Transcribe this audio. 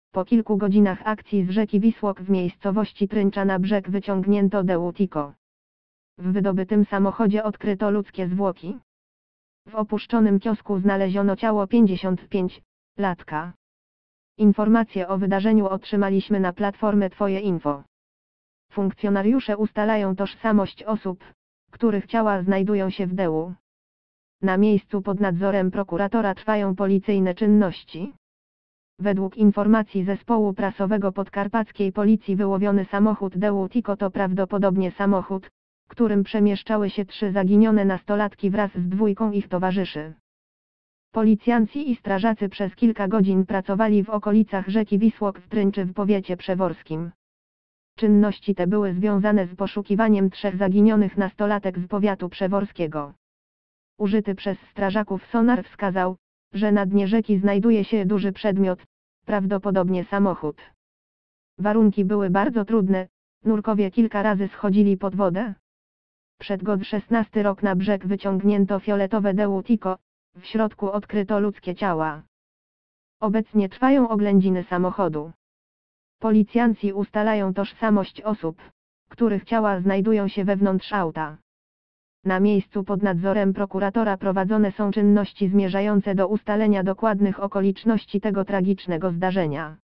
Po kilku godzinach akcji z rzeki Wisłok w miejscowości Tręcza na brzeg wyciągnięto Deutiko. W wydobytym samochodzie odkryto ludzkie zwłoki. W opuszczonym kiosku znaleziono ciało 55-latka. Informacje o wydarzeniu otrzymaliśmy na platformę Twoje Info. Funkcjonariusze ustalają tożsamość osób, których ciała znajdują się w DEU. Na miejscu pod nadzorem prokuratora trwają policyjne czynności. Według informacji zespołu prasowego podkarpackiej policji wyłowiony samochód Deutiko to prawdopodobnie samochód, którym przemieszczały się 3 zaginione nastolatki wraz z 2 ich towarzyszy. Policjanci i strażacy przez kilka godzin pracowali w okolicach rzeki Wisłok w Tręczy w powiecie przeworskim. Czynności te były związane z poszukiwaniem 3 zaginionych nastolatek z powiatu przeworskiego. Użyty przez strażaków sonar wskazał, że na dnie rzeki znajduje się duży przedmiot, prawdopodobnie samochód. Warunki były bardzo trudne, nurkowie kilka razy schodzili pod wodę. Przed god 16 rok na brzeg wyciągnięto fioletowe Deutiko, w środku odkryto ludzkie ciała. Obecnie trwają oględziny samochodu. Policjanci ustalają tożsamość osób, których ciała znajdują się wewnątrz auta. Na miejscu pod nadzorem prokuratora prowadzone są czynności zmierzające do ustalenia dokładnych okoliczności tego tragicznego zdarzenia.